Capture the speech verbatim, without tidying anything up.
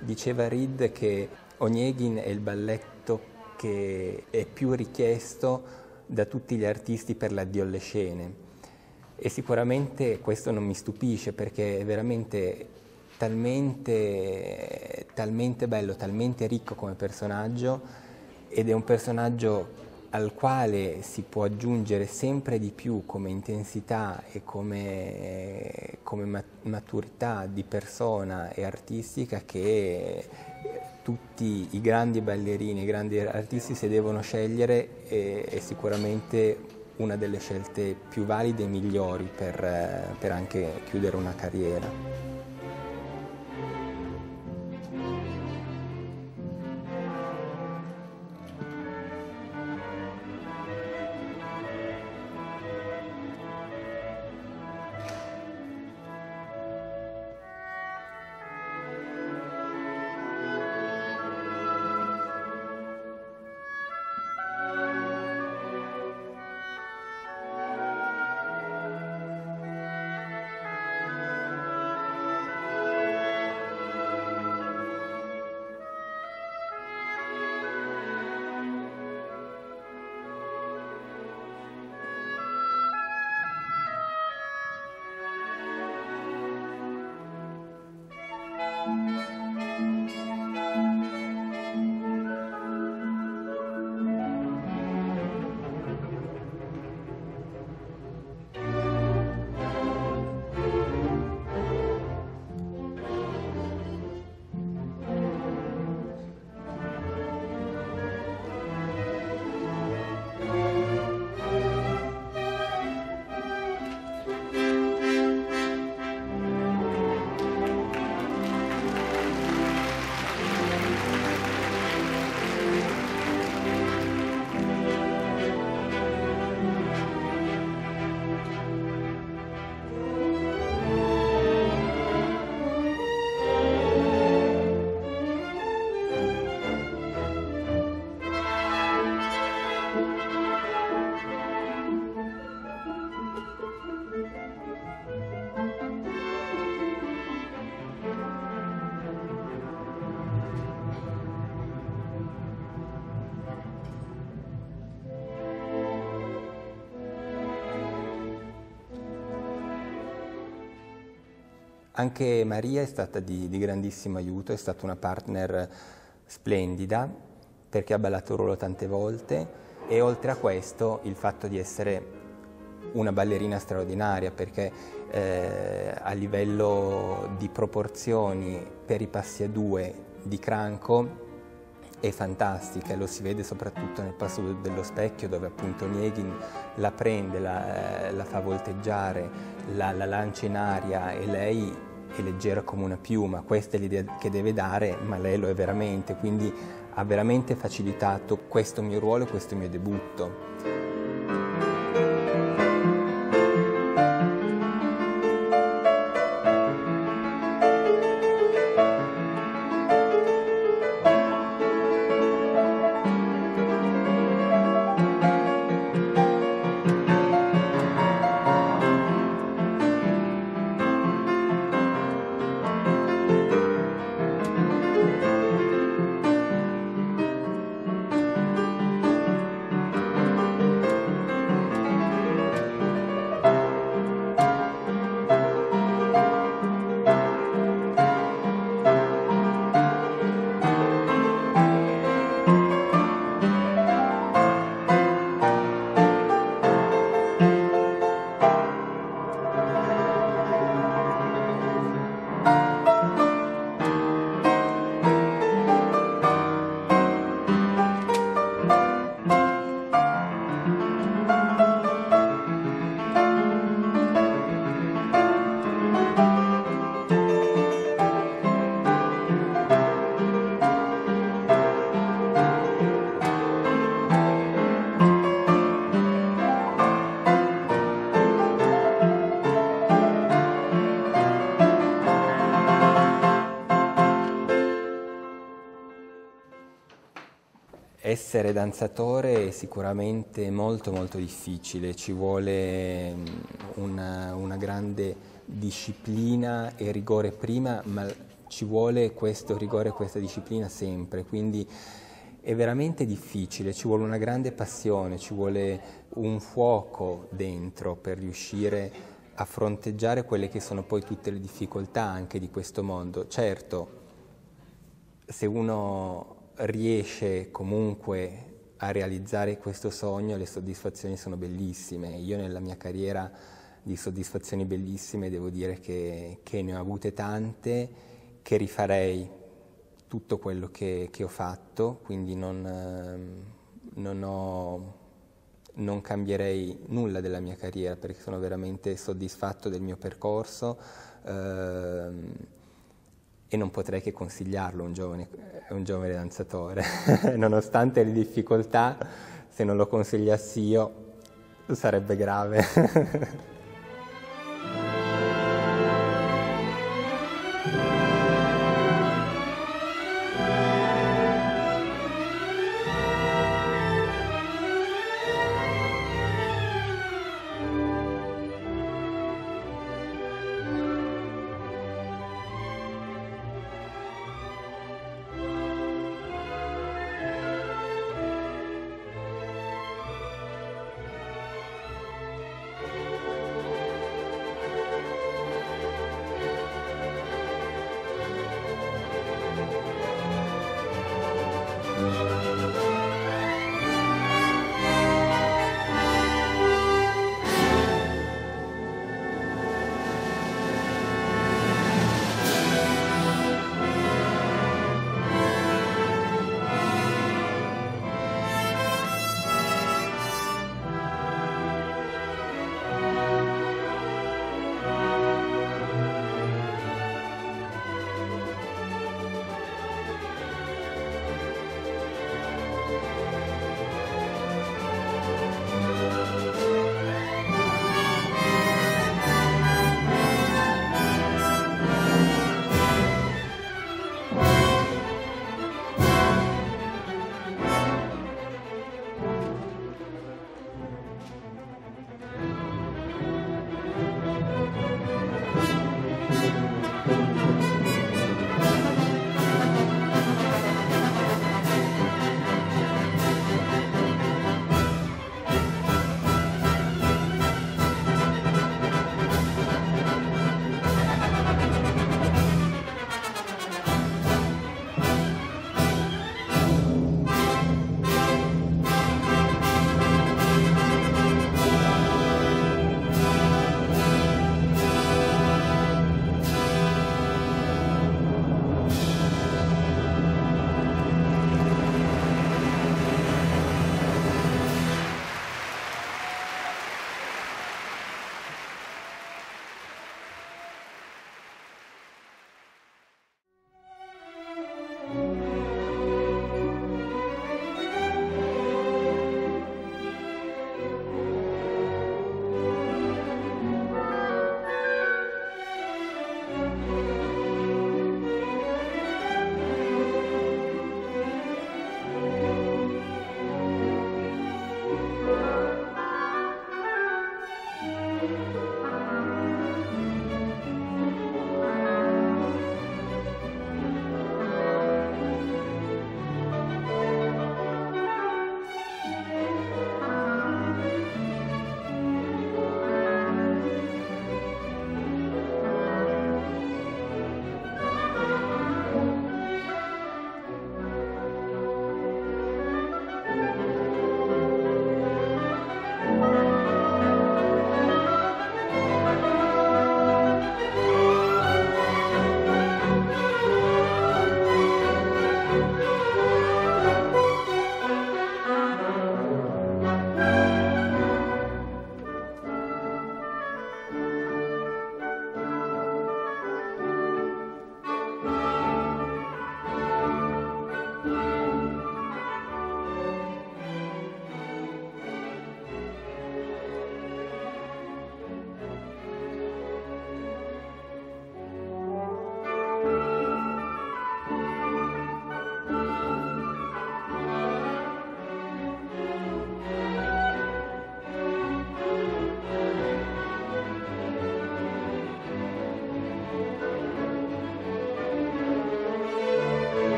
Diceva Reed che Onegin è il balletto che è più richiesto da tutti gli artisti per l'addio alle scene, e sicuramente questo non mi stupisce, perché è veramente talmente, talmente bello, talmente ricco come personaggio, ed è un personaggio al quale si può aggiungere sempre di più come intensità e come, come maturità di persona e artistica, che tutti i grandi ballerini, i grandi artisti si devono scegliere, e è sicuramente una delle scelte più valide e migliori per, per anche chiudere una carriera. Anche Maria è stata di, di grandissimo aiuto, è stata una partner splendida, perché ha ballato il ruolo tante volte, e oltre a questo il fatto di essere una ballerina straordinaria, perché eh, a livello di proporzioni per i passi a due di Cranco è fantastica, e lo si vede soprattutto nel passo dello specchio, dove appunto Onegin la prende, la, la fa volteggiare, la, la lancia in aria, e lei è leggera come una piuma. Questa è l'idea che deve dare, ma lei lo è veramente, quindi ha veramente facilitato questo mio ruolo e questo mio debutto. Essere danzatore è sicuramente molto molto difficile, ci vuole una, una grande disciplina e rigore prima, ma ci vuole questo rigore e questa disciplina sempre, quindi è veramente difficile, ci vuole una grande passione, ci vuole un fuoco dentro per riuscire a fronteggiare quelle che sono poi tutte le difficoltà anche di questo mondo. Certo, se uno riesce comunque a realizzare questo sogno, le soddisfazioni sono bellissime. Io nella mia carriera di soddisfazioni bellissime devo dire che, che ne ho avute tante, che rifarei tutto quello che, che ho fatto, quindi non, non, ho, non cambierei nulla della mia carriera perché sono veramente soddisfatto del mio percorso ehm, e non potrei che consigliarlo a un giovane, un giovane danzatore. Nonostante le difficoltà, se non lo consigliassi io sarebbe grave.